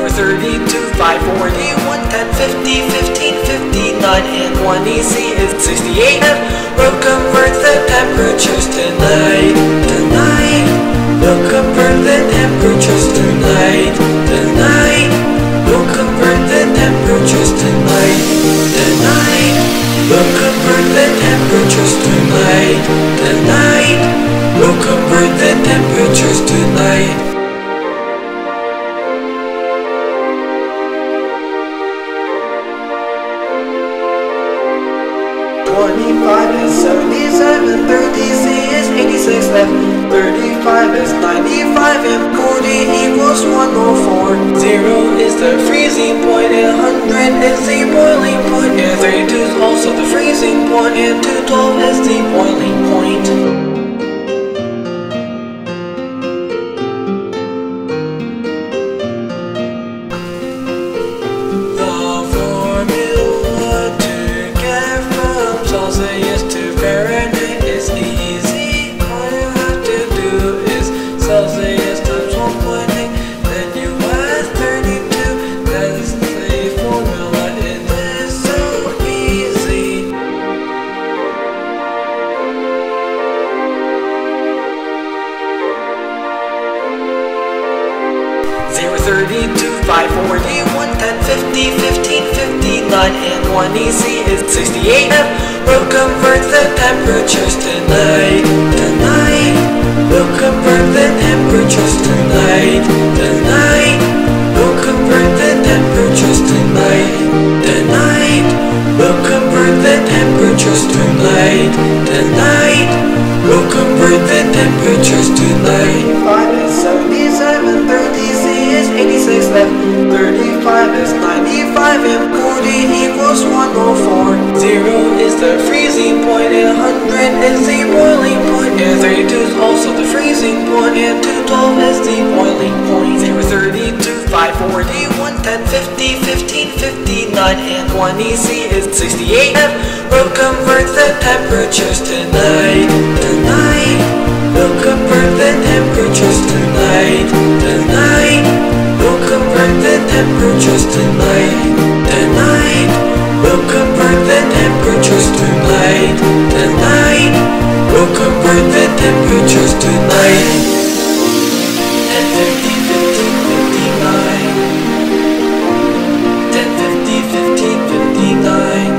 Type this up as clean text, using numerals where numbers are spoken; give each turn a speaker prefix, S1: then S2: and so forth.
S1: 32, 541, 10, 50, 15, 59, and 1 easy is 68. We'll convert the temperatures tonight. We'll convert the temperatures tonight. We'll convert the temperatures tonight. We'll convert the temperatures tonight. We'll convert the temperatures tonight. 25 is 77, 30 C is 86 left, 35 is 95, and 40 equals 104. 0 is the freezing point, and 100 is the boiling point, and 32 is also the freezing point, and 212 is the boiling point. Celsius to Fahrenheit is easy. All you have to do is Celsius times 1.8. Then you add 32. That is the formula. It is so easy. 32, 541, 10, 50, 15, 59, and 1 easy is 68. We'll convert the temperatures tonight. We'll convert the temperatures tonight. We'll convert the temperatures tonight. We'll convert the temperatures tonight. We'll convert the temperatures tonight. 5 is 77, 30 C is 86 left, 35 is 95, and 40 equals 104. 0 is the freezing point, and 100 is the boiling point, and 32 is also the freezing point, and 212 is the boiling point. 32, 541, 10, 50, 15, 59, and 1 easy is 68. We'll convert the temperatures tonight. We'll convert the temperatures tonight. We'll convert the temperatures tonight. We'll convert the temperatures tonight. We'll convert the temperatures tonight. 10, 50, 15, 59. 10, 50, 15, 59.